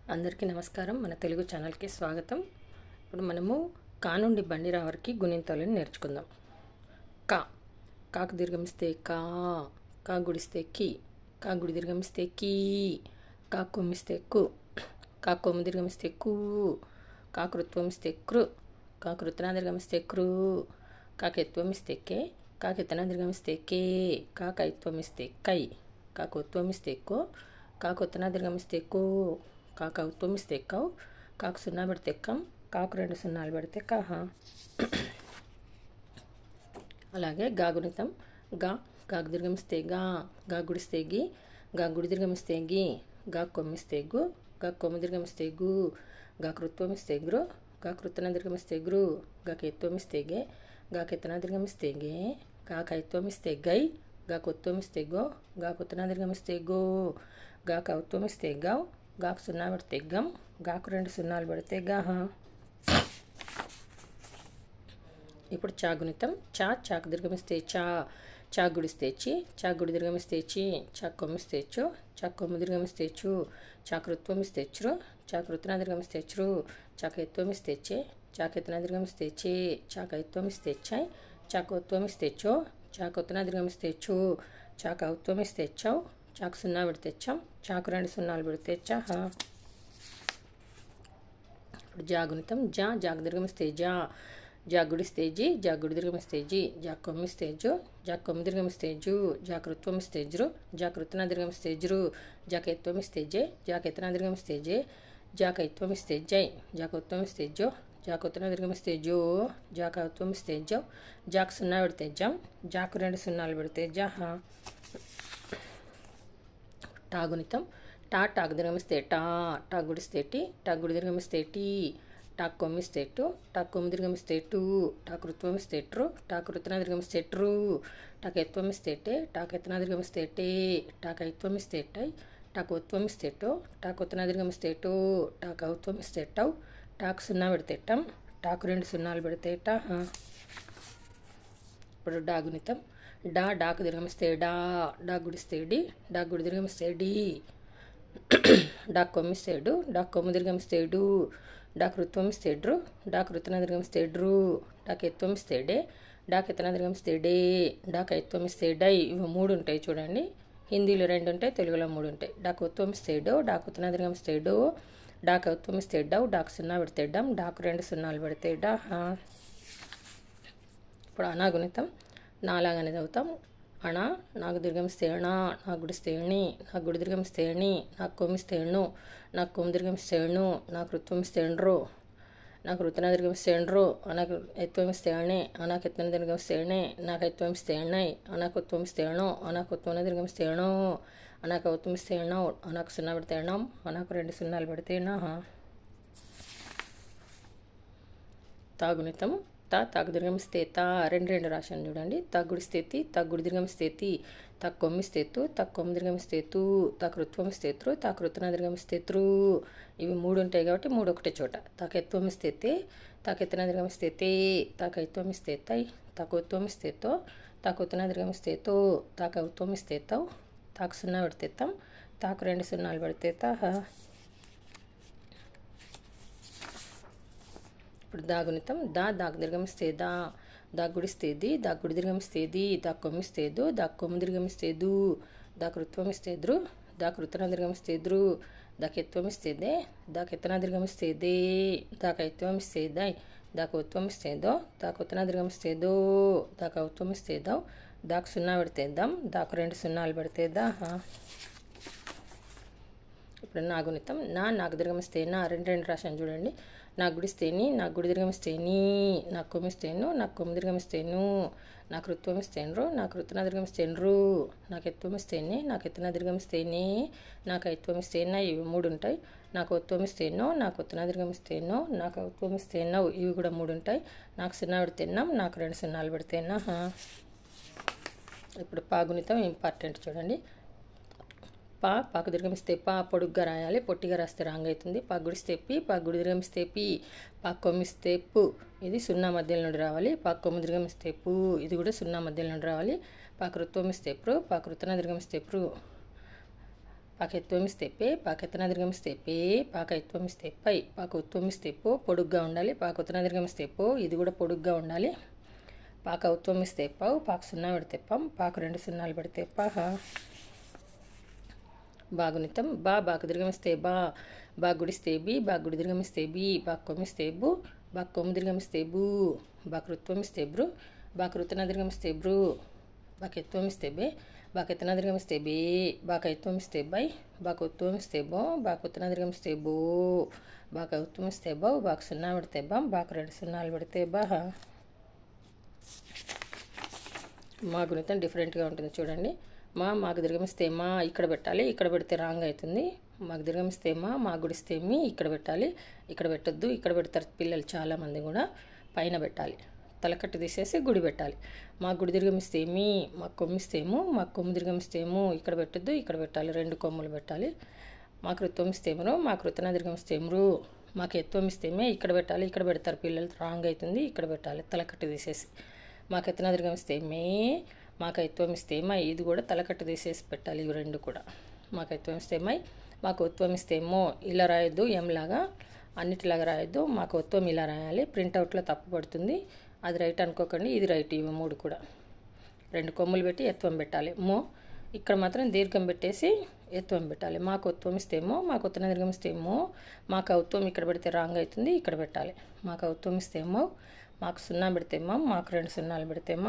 అందరికీ నమస్కారం. మన తెలుగు ఛానల్కి స్వాగతం. ఇప్పుడు మనము కా నుండి బండి రావరికి గుణింతాలను నేర్చుకుందాం. కా, కాకు దీర్ఘమిస్తే కా, కా గుడిస్తే కి, కా గుడి దీర్ఘమిస్తే కీ, కా కొమ్మిస్తే కు, కా కొమ్ము దీర్ఘమిస్తే కు, కా కృత్వమిస్తే కృ, కా కృత్నా దీర్ఘమిస్తే కృ, కా కెత్వమిస్తే కే, కా కెత్తనా దీర్ఘమిస్తే కే, కా కైత్వమిస్తే కై, కా కొత్వమిస్తే కో, కా కొత్తనా దీర్ఘమిస్తే కో, కాకు అవుతోమిస్తే కవు, కాకు సున్నా పెడితే కం, కాకు రెండు సున్నాలు పెడితే కహ. అలాగే గా గుణితం గా, గాకు దీర్ఘమిస్తే గా, గా గుడిస్తే గి, గా గుడి దీర్ఘమిస్తే గి, గా కొమ్మిస్తే గు, గా కొమ్ము దీర్ఘమిస్తే గు, గా కృత్వమిస్తే గ్రు, గా కృత్తన దీర్ఘమిస్తే గ్రు, గా కెత్వమిస్తే గే, గా కెత్తన దీర్ఘమిస్తే గే, గా కైత్వమిస్తే గై, గా కొత్వమిస్తే గో, గా కొత్తన దీర్ఘమిస్తే గో, గా కౌత్వమిస్తే గౌ, గాకు సున్నా పెడితే గం, గాకు రెండు సున్నాలు పెడితే గహ. ఇప్పుడు చా గుణితం చా, చాకు దీర్ఘమిస్తే చా, చా గుడిస్తే చి, చా గుడి దీర్ఘమిస్తే చి, చా కొమ్మిస్తే చు, చా కొమ్ము దీర్ఘమిస్తే చు, చా కృత్వమిస్తే చ్రు, చా కృత్నా దీర్ఘమిస్తే చ్రు, చా కైత్వమిస్తే చే, చా కెత్తనా దీర్ఘమిస్తే చే, చా కైత్వమిస్తే చై, చా కొత్వమిస్తే చో, చా కొత్తనా దీర్ఘమిస్తే చు, చా కౌత్వమిస్తే చౌ, చాకు సున్నా పెడితే చం, చాకు రెండు సున్నాలు పెడితే చహ. ఇప్పుడు జా గుణితం జా, జాకు దీర్ఘమిస్తే జా, జా గుడిస్తే జి, జా గుడి దీర్ఘమిస్తే జి, జా కొమ్మిస్తే జో, జా కొమ్ము దీర్ఘమిస్తే జు, జా కృత్వమిస్తే జ్రు, జా కృత్నా దీర్ఘమిస్తే జ్రు, జా కెత్వమిస్తే జే, జా కెత్తనా దీర్ఘమిస్తే జే, జా కైత్వమిస్తే జై, జా కొత్వమిస్తే జో, జా కొత్తనా దీర్ఘమిస్తే జో, జా కౌత్వమిస్తే జౌ, జాకు సున్నా పెడితే జం, జాకు రెండు సున్నాలు పెడితే జహ. టా గుణితం టా, టాకు దీర్ఘమిస్తే టా, టా గుడిస్తే టి, టా గుడి దీర్ఘమిస్తే టీ, టా కొమ్మిస్తే టు, టా కొమ్ము దీర్ఘమిస్తే టు, టా కృత్వమిస్తే ట్రు, టా కృత్నా దీర్ఘమిస్తే ట్రు, టా కెత్వమిస్తే టే, టా కెత్తనా దీర్ఘమిస్తే టే, టా కైత్వమిస్తే టై, టా కొత్వమిస్తే టో, టా కొత్తనా దీర్ఘమిస్తే టో, టా కౌత్వమిస్తే టౌ, టాకు సున్నా పెడితే టం, టాకు రెండు సున్నాలు పెడితే టహ. ఇప్పుడు డా గుణితం డా, డాకు దీర్ఘమిస్తే డా, డా గుడిస్తే డి, డా గుడి దీర్ఘమిస్తే డి, డా కొమ్మిస్తే డు, డా కొమ్ము దీర్ఘమిస్తే డు, డా కృత్వమిస్తే డ్రు, డా కృత్నా దీర్ఘమిస్తే డ్రు, డా కెత్వమిస్తే డే, డా కెత్తనా దీర్ఘమిస్తే డే, డా కైత్వమిస్తే డై. ఇవి మూడు ఉంటాయి చూడండి. హిందీలో రెండు ఉంటాయి, తెలుగులో మూడు ఉంటాయి. డా కొత్వమిస్తే డో, డా కొత్తనా దీర్ఘమిస్తే డో, డా కౌత్వమిస్తే డౌ, డాకు సున్నా పెడితే డం, డాకు రెండు సున్నాలు పెడితే డహ. ఇప్పుడు అనా గుణితం నాలాగానే చదువుతాం. అణ, నాకు దీర్ఘమిస్తే అణ, నాకు గుడిస్తే ఎణి, నాకు గుడి దీర్ఘమిస్తే ఎణి, నాకు కొమ్మిస్తే ఎణు, నాకు కొమ్ము దీర్ఘమిస్తే ఎణు, నాకు కృత్వమిస్తే ఎండ్రు, నాకు వృత్తన దీర్ఘమిస్తే ఎండ్రు, నాకు ఎత్వమిస్తే ఎణే, నాకు ఎత్తున దీర్ఘమిస్తే ఎణే, నాకు ఎత్వమిస్తే ఎణై, నాకు ఉత్వమిస్తే ఎణో, నాకు ఉత్వన దీర్ఘమిస్తే ఎణో, నాకు ఉత్వమిస్తే ఎణో, నాకు సున్నా పెడితే ఎణం, నాకు రెండు సున్నాలు పెడితే ఎణహ. తా గుణితం తా, తాకు దీర్ఘమిస్తే తా, రెండు రెండు రాశాను చూడండి. తా గుడిస్తే తి, తా గుడి దీర్ఘమిస్తే తి, తా కొమ్మిస్తే తు, తా కొమ్ము దీర్ఘమిస్తే తు, తా కృత్వమిస్తే త్రు, తా కృత్నా దీర్ఘమిస్తే త్రు. ఇవి మూడు ఉంటాయి కాబట్టి మూడు ఒకటే చోట. తా కెత్వమిస్తే తే, తా కెత్తనా దీర్ఘమిస్తే తే, తా కైత్వమిస్తే తై, తా కొత్వమిస్తే తో, తా కొత్తనా దీర్ఘమిస్తే తో, తా కౌత్వమిస్తే తౌ, తాకు సున్నా పెడితే తం, తాకు రెండు సున్నాలు పెడితే తహ. ఇప్పుడు దా గుణితం దా, దాకు దీర్ఘమిస్తే దా, దా గుడిస్తే ది, దా గుడి దీర్ఘమిస్తే ది, దా కొమ్మిస్తే దు, దా కొమ్ము దీర్ఘమిస్తే దు, దా కృత్వమిస్తే ద్రు, దా కృత్తన దీర్ఘమిస్తే ద్రు, దా కెత్వమిస్తే దే, దా కెత్తనా దీర్ఘమిస్తే దే, దా కైత్వమిస్తే దై, దా కొత్వమిస్తే దో, దా కొత్తన దీర్ఘమిస్తే దో, దా కౌత్వమిస్తే దౌ, దాకు సున్నా పెడితే దం, దాకు రెండు సున్నాలు పెడితే దహ. ఇప్పుడు నా గుణితం నా, నాకు దీర్ఘమిస్తే నా, రెండు రెండు రాశాను చూడండి. నాకు గుడిస్తేని, నాకు గుడి దీర్ఘమిస్తేని, నాకు కొమ్మిస్తేను, నాకు కొమ్ము దీర్ఘమిస్తేను, నాకు కృత్వమిస్తేన్రు, నాకు కృత్నా దీర్ఘమిస్తేన్రు, నాకు ఎత్వమిస్తేనే, నాకు ఎత్తనా దీర్ఘమిస్తేనే, నాకు ఐత్వమిస్తేనా. ఇవి మూడు ఉంటాయి. నాకు ఒత్వమిస్తేనో, నాకు ఒత్తనా దీర్ఘమిస్తేనో, నాకు ఔత్వమిస్తేనో. ఇవి కూడా మూడు ఉంటాయి. నాకు సున్నా పెడితేన్నాం, నాకు రెండు సున్నాలు పెడితేనా. ఇప్పుడు పా గుణితం ఇంపార్టెంట్ చూడండి. పా, పాకు దీర్ఘమిస్తే పా, పొడుగ్గా రాయాలి, పొట్టిగా రాస్తే రాంగ్ అవుతుంది. పా గుడిస్తే పి, పా గుడి దీర్ఘమిస్తే పి, పా కొమ్మిస్తే పు, ఇది సున్నా మధ్యలో నుండి రావాలి. పా కొమ్ము దీర్ఘమిస్తే పు, ఇది కూడా సున్నా మధ్యలో నుండి రావాలి. పా కృత్వమిస్తే ప్రు, పా కృత్తన దీర్ఘమిస్తే ప్రు, పాకైత్వం ఇస్తే పే, పాకెత్తన దీర్ఘమిస్తే పే, పాకైత్వం ఇస్తే పై, పాకౌత్వం ఇస్తే పో, పొడుగ్గా ఉండాలి. పాకౌత్తన దీర్ఘమిస్తే పో, ఇది కూడా పొడుగ్గా ఉండాలి. పాకౌత్వం ఇస్తే పౌ, పాకు సున్నా పెడితే పం, పాకు 2 సున్నాలు పెడితే పహ. బాగునితం బా, బాకు దీర్ఘమిస్తే బా, బాకు గుడిస్తే బి, బాకు గుడి దీర్ఘమిస్తే బి, బాకు కొమ్మిస్తే బు, బాకు కొమ్ము దీర్ఘమిస్తే బు, బాకు రుత్వం ఇస్తే బ్రు, బాకు రుతన దీర్ఘమిస్తే బ్రు, బాకు ఎత్వం ఇస్తే బే, బాకు ఎత్తన దీర్ఘమిస్తే బే, బాకు ఐత్వం ఇస్తే బై, బాకు ఉత్వం ఇస్తే బో, బాకు ఉత్తన దీర్ఘమిస్తే బో, బాకు ఉత్వం ఇస్తే బౌ, బాకు సున్నా పెడితే బం, బాకు 2 సున్నాలు పెడితే బహ. మా గుణితం డిఫరెంట్గా ఉంటుంది చూడండి. మాకు దీర్ఘమిస్తే మా ఇక్కడ పెట్టాలి, ఇక్కడ పెడితే రాంగ్ అవుతుంది. మాకు దీర్ఘమిస్తే మా గుడిస్తే మీ ఇక్కడ పెట్టాలి, ఇక్కడ పెట్టొద్దు. ఇక్కడ పెడతారు పిల్లలు చాలామంది కూడా, పైన పెట్టాలి. తలకట్టు తీసేసి గుడి పెట్టాలి. మాకు గుడి దీర్ఘమిస్తే మీ, మాకు కొమ్మిస్తేము, మాకు కొమ్ము దీర్ఘమిస్తేము, ఇక్కడ పెట్టొద్దు, ఇక్కడ పెట్టాలి. 2 కొమ్ములు పెట్టాలి. మాకు రుత్వం ఇస్తేమరు, మాకు రుతన దీర్ఘమిస్తేమరు, మాకు ఎత్వం ఇస్తేమే ఇక్కడ పెట్టాలి, ఇక్కడ పెడతారు పిల్లలు, రాంగ్ అవుతుంది. ఇక్కడ పెట్టాలి తలకట్టు తీసేసి. మాకు ఎత్తన దీర్ఘమిస్తే మే, మాకు ఐత్వం ఇస్తే మై, ఇది కూడా తలకట్టు తీసేసి పెట్టాలి. ఇవి 2 కూడా. మాకు ఐత్వం ఇస్తే మై, మాకు ఉత్వం ఇస్తే మో, ఇలా రాయొద్దు, ఎంలాగా అన్నిటిలాగా రాయొద్దు. మాకు ఉత్వం ఇలా రాయాలి. ప్రింట్అవుట్లో తప్పు పడుతుంది, అది రైట్ అనుకోకండి. ఇది రైట్. ఇవి 3 కూడా 2 కొమ్ములు పెట్టి ఎత్వం పెట్టాలి. మో ఇక్కడ మాత్రం దీర్ఘం పెట్టేసి ఎత్వం పెట్టాలి. మాకు ఉత్వం ఇస్తేమో, మాకు ఉత్తన దీర్ఘం ఇస్తేమో, మాకు ఉత్వం ఇక్కడ పెడితే రాంగ్ అవుతుంది, ఇక్కడ పెట్టాలి. మాకు ఉత్వం ఇస్తేమో, మాకు సున్నా పెడితేమో, మాకు 2 సున్నాలు పెడితేమో.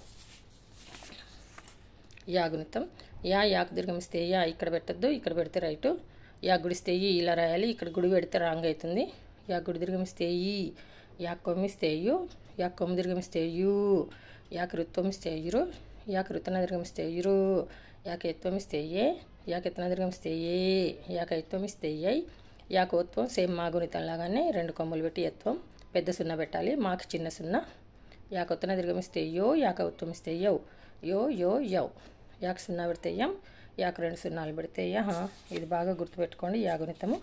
యాగుణితం యాకు దీర్ఘమిస్తే యా, ఇక్కడ పెట్టద్దు, ఇక్కడ పెడితే రైటు. యా గుడిస్తే ఈ, ఇలా రాయాలి. ఇక్కడ గుడి పెడితే రాంగ్ అవుతుంది. యా గుడి దీర్ఘమిస్తే ఈ, యాకు కొమ్మిస్తే యు, యాకు కొమ్ము దీర్ఘమిస్తే యు, యాకు రుత్వం ఇస్తే యురు, యాకు రుతన దీర్ఘమిస్తే యురు, యాకు ఎత్వం ఇస్తే ఏ, యాకు ఎత్తన దీర్ఘమిస్తే ఏ, యాకు ఐత్వం ఇస్తే ఐ, యాకు ఉత్వం సేమ్ మా గుణితం లాగానే 2 కొమ్ములు పెట్టి ఎత్వం, పెద్ద సున్నా పెట్టాలి. మాకు చిన్న సున్నా. యాకు ఉత్తన దీర్ఘమిస్తే యో, యాకు ఉత్వం ఇస్తే యౌ, యో యో యౌ. యాకు సున్నా పెడితే యం, యాకు 2 సున్నాలు పెడితే యహ. ఇది బాగా గుర్తుపెట్టుకోండి. యాగుణితము.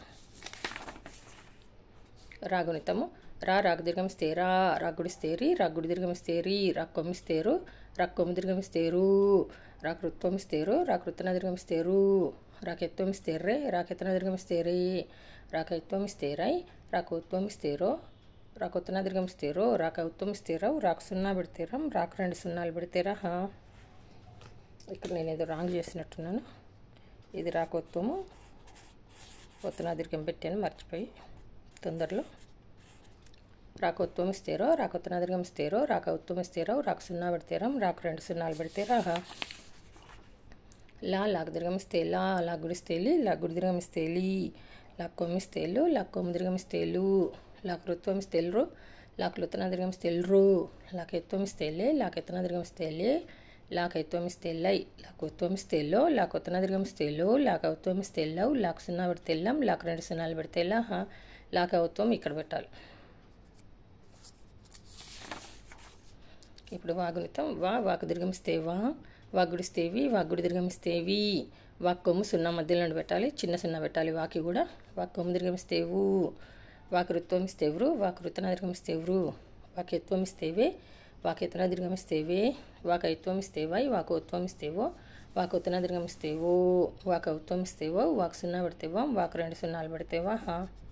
రాగుణితము రాకు దీర్ఘమిస్తే రా, రాకు గుడిస్తే రి, రాకు గుడి దీర్ఘమిస్తే రి, రాకు కొమ్మిస్తే రు, రాకు కొమ్ము దీర్ఘమిస్తే రు, రాకు రుత్వం ఇస్తే రు, రాకు రుత్తన దీర్ఘమిస్తే రు, రాకు ఎత్వం ఇస్తే రే, రాకు ఎత్తన దీర్ఘమిస్తే రే, రాకు ఐత్వం ఇస్తే రై, రాకు ఉత్వం ఇస్తే రో, రాకు ఉత్తన దీర్ఘమిస్తే రో, రాకు ఉత్వం ఇస్తే రావు, రాకు సున్నా పెడితే రం, రాకు 2 సున్నాలు పెడితే రహ. ఇక్కడ నేను ఏదో రాంగ్ చేసినట్టున్నాను. ఇది రాకు ఉత్వము, ఉత్తన దీర్ఘం పెట్టాను మర్చిపోయి తొందరలో. రాకు ఉత్వం ఇస్తేరో, రాకు ఉత్తన దీర్ఘం ఇస్తేరో, రాకు ఉత్వం ఇస్తేరావు, రాకు సున్నా పెడితేరం, రాకు 2 సున్నాలు పెడితే రాహ. లాకు దీర్ఘం ఇస్తే లా గుడిస్తే లి, లా గుడి దీర్ఘం ఇస్తే లీ, లాకు కొమ్మిస్తే లు, లాకు కొమ్ము దీర్ఘం ఇస్తే లు, లాకు రుత్వం ఇస్తే రు, లాకు లుత్తన దీర్ఘం ఇస్తే రు, లాకు ఎత్వం ఇస్తే లే, లాకు ఎత్తన దీర్ఘం ఇస్తే లే, లాకు ఐత్వం ఇస్తే లై, లాకు ఉత్వం ఇస్తే లో, లాకు ఉత్తన దీర్ఘం ఇస్తే లో, లాకు ఉత్వం ఇస్తే లవ్, లాకు సున్నా పెడితే లం, లాకు 2 సున్నాలు పెడితే లహ. లాకు ఉత్వం ఇక్కడ పెట్టాలి. ఇప్పుడు వాగుణితం వాకు దీర్ఘమిస్తే వాకు గుడిస్తే వి, వాకు గుడి దీర్ఘమిస్తే వి, వాకు కొమ్ము సున్నా మధ్యలో పెట్టాలి, చిన్న సున్నా పెట్టాలి. వాకి కూడా వాకు కొమ్ము దీర్ఘమిస్తే వు, వాకు రుత్వం ఇస్తే వ్రు, వాకు రుతన దీర్ఘమిస్తే వ్రు, వాకు ఎత్వం ఇస్తే వే, వాకు ఎత్తన దీర్ఘమిస్తే వే, వాకు ఐత్వం ఇస్తే వై, వాకు ఉత్వం ఇస్తే వో, వాకు ఉత్తన దీర్ఘమిస్తే ఓ, వాకు ఉత్వం ఇస్తే ఓ, వాకు సున్నా పెడితే వాం, వాకు 2 సున్నాలు పెడితే వాహ.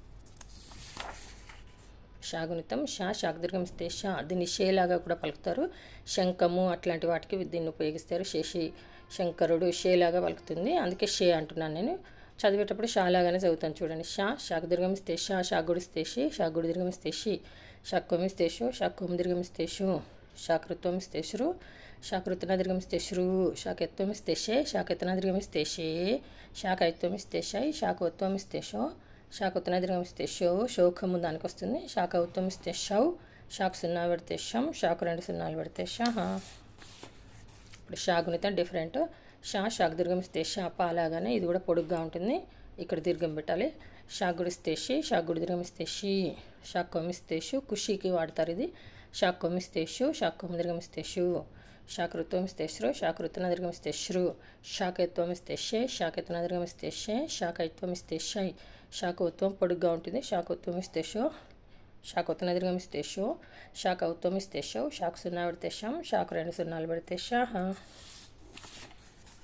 షాగుణితం షాకు దీర్ఘమిస్తే షా, దీన్ని షేలాగా కూడా పలుకుతారు. శంఖము అట్లాంటి వాటికి దీన్ని ఉపయోగిస్తారు. శేషి శంకరుడు షేలాగా పలుకుతుంది, అందుకే షే అంటున్నాను నేను. చదివేటప్పుడు షాలాగానే చదువుతాను చూడండి. షాకు దీర్ఘమిస్తే షాకు గుడిస్తే షి, షాకు గుడి దీర్ఘమిస్తే షి, షాకు కొమ్మిస్తే షు, షాకు కొమ్ము దీర్ఘమిస్తే షు, షాకు రుత్వం ఇస్తే శ్రు, షాకు రుతన దీర్ఘమిస్తే శ్రు, షాకు ఎత్వం ఇస్తే షే, షాకు ఎత్తన దీర్ఘమిస్తే షే, షాకు ఐత్వం ఇస్తే షై, షాకు ఉత్వం ఇస్తే షో, షాకు ఉత్తన దీర్ఘం ఇస్తే షో, షోఖము దానికి వస్తుంది. షాకు ఉత్వం ఇస్తే షౌ, షాకు సున్నా పెడితే షం, షాకు 2 సున్నాలు పెడితే షహ. ఇప్పుడు షాగుణితం డిఫరెంట్. షాకు దీర్ఘం ఇస్తే షాప, అలాగానే ఇది కూడా పొడుగ్గా ఉంటుంది. ఇక్కడ దీర్ఘం పెట్టాలి. షాకు గుడిస్తే షి, షాకు గుడి దీర్ఘం ఇస్తే షి, షాకు కొమ్మిస్తే షు, ఖుషీకి వాడతారు ఇది. షాకు కొమ్మిస్తే షు, షాకు కొమ్ము దీర్ఘం ఇస్తే షు, షాకు రుత్వం ఇస్తే శ్రు, షాకు రుతన దీర్ఘం ఇస్తే శ్రు, షాకు ఎత్వం ఇస్తే షే, షాకు ఎత్తన దీర్ఘం ఇస్తే షే, షాకు ఐత్వం ఇస్తే షై, షాకు ఉత్వం పొడుగ్గా ఉంటుంది. షాకు ఉత్వం ఇస్తే షో, షాకు ఉత్తన దీర్ఘం ఇస్తే షో, షాకు ఉత్వం ఇస్తే షో, షాకు సున్నా పెడితే షం, షాకు 2 సున్నాలు పెడితే షాహ.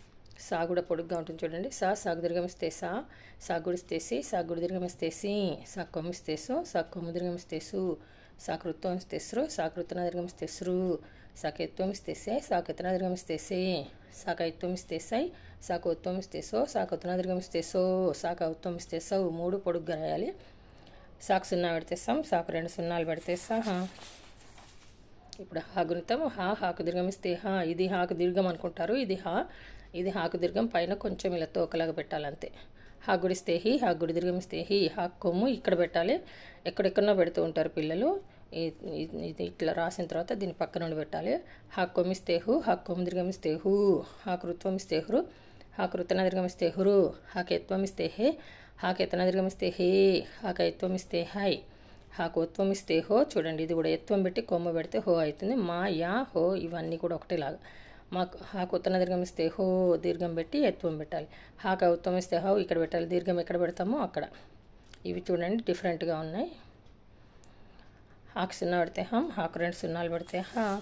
సా కూడా పొడుగ్గా ఉంటుంది చూడండి. సాగు దీర్ఘమిస్తే సా గుడిస్తే సా గుడి దీర్ఘమిస్తే సా కొమ్మిస్తే సా కొమ్ము దీర్ఘమిస్తే సాకు వృత్తం ఇస్తే సా కృత్తన దీర్ఘమిస్తే సాకు ఎత్వం ఇస్తే సాకు ఎత్తన దీర్ఘమిస్తే సాకు ఐత్వం ఇస్తే సాకు ఉత్వం ఇస్తే సాకు ఉత్తన దీర్ఘమిస్తే సాకు ఔత్వం ఇస్తే మూడు పొడుగ్గా రాయాలి. సాకు సున్నా పెడితే సాకు రెండు సున్నాలు పెడితే ఇప్పుడు హా గుణితం హాకు దీర్ఘమిస్తే ఇది హాకు దీర్ఘం అనుకుంటారు. ఇది హాకు దీర్ఘం పైన కొంచెం ఇలా తోకలాగా పెట్టాలంతే. హా గుడిస్తే హా గుడి దీర్ఘమిస్తే హాకు కొమ్ము ఇక్కడ పెట్టాలి. ఎక్కడెక్కడో పెడుతూ ఉంటారు పిల్లలు. ఇది ఇట్లా రాసిన తర్వాత దీని పక్క నుండి పెట్టాలి. హాకు కొమ్మిస్తే హాకు కొమ్ము దీర్ఘమిస్తే హాకు రుత్వం ఇస్తే హాకు రుత్తన దీర్ఘమిస్తే హాకు ఎత్వం ఇస్తే హాకు ఎత్తన దీర్ఘమిస్తే హాకు ఐత్వం ఇస్తే హై హాకు ఉత్వం ఇస్తే చూడండి, ఇది కూడా ఎత్వం పెట్టి కొమ్ము పెడితే అవుతుంది. మా యా హో ఇవన్నీ కూడా ఒకటేలాగా. హాకు ఉత్తన దీర్ఘం ఇస్తే దీర్ఘం పెట్టి ఎత్వం పెట్టాలి. హాకు ఔత్వం ఇస్తే ఇక్కడ పెట్టాలి. దీర్ఘం ఎక్కడ పెడతామో అక్కడ. ఇవి చూడండి డిఫరెంట్గా ఉన్నాయి. హాకు సున్నా పెడితే హాకు రెండు సున్నాలు పెడితే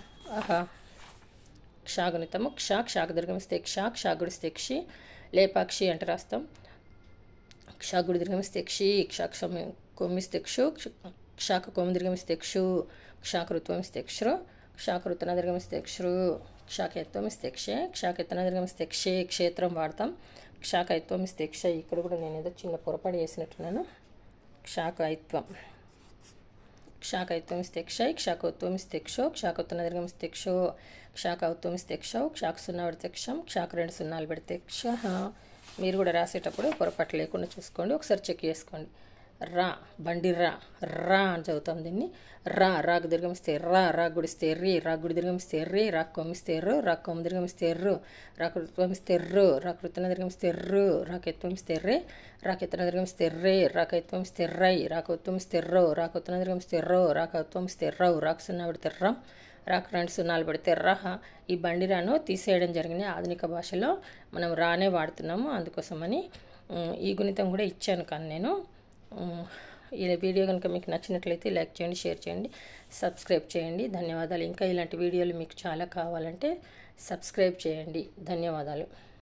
క్షా గుణితము క్షాకు దీర్ఘం ఇస్తే క్షా గుడిస్తే లేపాక్షి అంటే రాస్తాం. క్షా గుడి దీర్ఘమిస్తే క్షాకు కొమ్మిస్తే క్షాకు కొమ్ము దీర్ఘమిస్తే క్షాకు రుత్వం ఇస్తే క్షాకు రుత్తన దీర్ఘమిస్తే క్షాకు ఎత్వం ఇస్తే క్షాకు ఎత్తన దీర్ఘమిస్తే క్షేత్రం వాడతాం. క్షాకు ఐత్వం ఇస్తే ఇక్కడ కూడా నేను ఏదో చిన్న పొరపాటు చేసినట్టున్నాను. క్షాకు ఐత్వం ఇస్తే క్షాకు ఉత్వం ఇస్తే క్షాకు ఉత్తన దీర్ఘమిస్తే క్షాకు ఔత్వం ఇస్తే క్షాకు సున్నా పెడితే క్షాకు రెండు సున్నాలు పెడితే మీరు కూడా రాసేటప్పుడు పొరపాటు లేకుండా చూసుకోండి, ఒకసారి చెక్ చేసుకోండి. రా బండి రా అని చదువుతాం దీన్ని. రాకు దీర్ఘమిస్తే రా గుడిస్తే రా గుడి దీర్ఘమిస్తే రాకు కొమ్మిస్తే రాకు కొమ్ము దీర్ఘమిస్తే రాకు రుత్వం ఇస్తే రాకు రుత్తన దీర్ఘమిస్తే రాకు ఎత్వం ఇస్తే రాకు ఎత్తన దీర్ఘమిస్తే రాకు ఐత్వం ఇస్తే రాకు ఉత్వం ఇస్తే రాకు ఉత్తన దీర్ఘమిస్తే రాకు ఔత్వం ఇస్తే రాకు సున్నా పెడితే రాకు రెండు సున్నాలు పెడితే ఈ బండి రాను తీసేయడం జరిగింది. ఆధునిక భాషలో మనం రానే వాడుతున్నాము, అందుకోసమని ఈ గుణితం కూడా ఇచ్చాను. కానీ నేను ఈ వీడియో కనుక మీకు నచ్చినట్లయితే లైక్ చేయండి, షేర్ చేయండి, సబ్స్క్రైబ్ చేయండి. ధన్యవాదాలు. ఇంకా ఇలాంటి వీడియోలు మీకు చాలా కావాలంటే సబ్స్క్రైబ్ చేయండి. ధన్యవాదాలు.